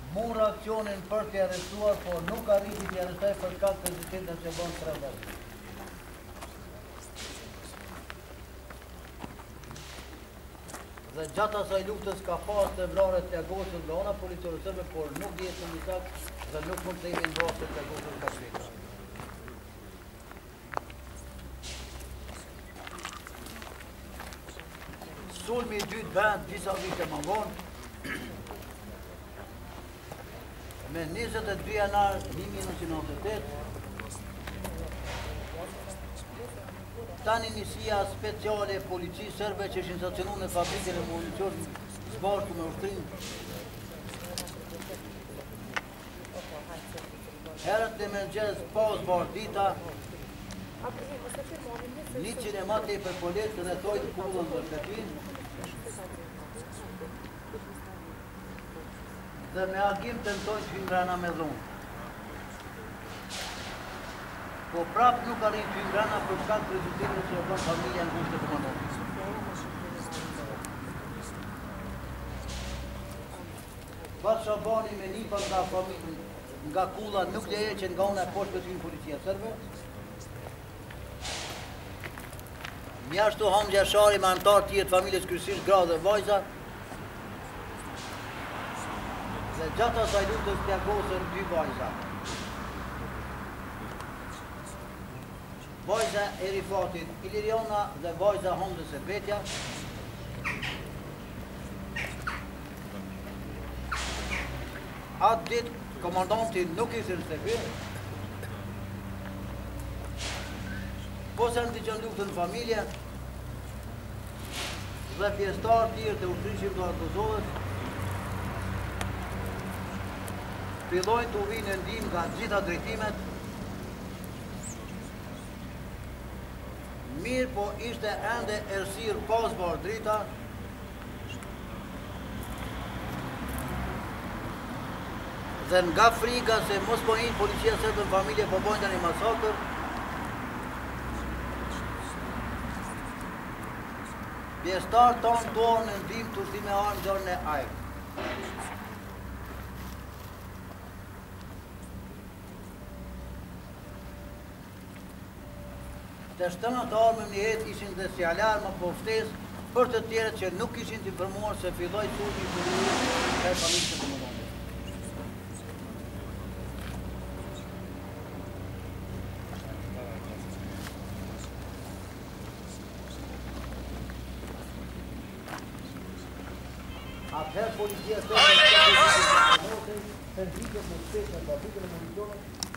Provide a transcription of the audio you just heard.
murë aksionin për t'i arrestuar, por nuk arriti t'i arrestaj për shkak të rezistentës që bën 3 vjet. Dhe gjatë asaj luftës ka pas të vrarë të Agosës nga ana policore serbe, por nuk dihet në saktë dhe nuk mund të jemi vrarë të Agosës ka shpejtë. Sulmi i dytë bëhet disa vite më vonë, me 22 janar 1998, tani njësia speciale e policisë serbe që ishin stacionu në fabrikën e municion zbartu me ushtrim. Herët në mëngjes pas bardita, 100 e mate për poletë dhe thojtë kullën dhe shkepin, dhe me agim të nëtojnë të hyngrana me dhunë. Po prapë nuk arrin të hyngrana për shkak të rezultimit që e bën familja në ngushtë të komandantit. Pas Shabani me nipa nga kulla nuk leje që nga unë e poshtë të policia serbe. Mjashtu Hamzja Shari me antar tjetë familjes kryesisht gra dhe vajza. Dhe gjatë asaj luftës t'ia gosën 2 vajza. Vajza e Rifatit Iliriona dhe vajza Hamzës e Betja. Atë ditë komandanti nuk ishte në shtëpi. Po se ndiqën luftën në familje dhe pjesëtar tjerë të ushtrisë të Kosovës fillojnë të vinë në ndihmë nga gjitha drejtimet. Mirë po ishte ende errësirë pas bardrita. Dhe nga frika se mos po hinë policia serbe në familje po bojnë një masakër, pjesëtar tonë dorë në ndihmë të ushtime armë dorën e ajrë. Të shtëna të armëm një jetë ishin dhe si alarmë po ftesë për të tjerët që nuk ishin të informuar se filloi sulmi i policisë ndaj familjes së komandantit. Atëherë policia serbe servitet në shpejt në fabrikën e municionit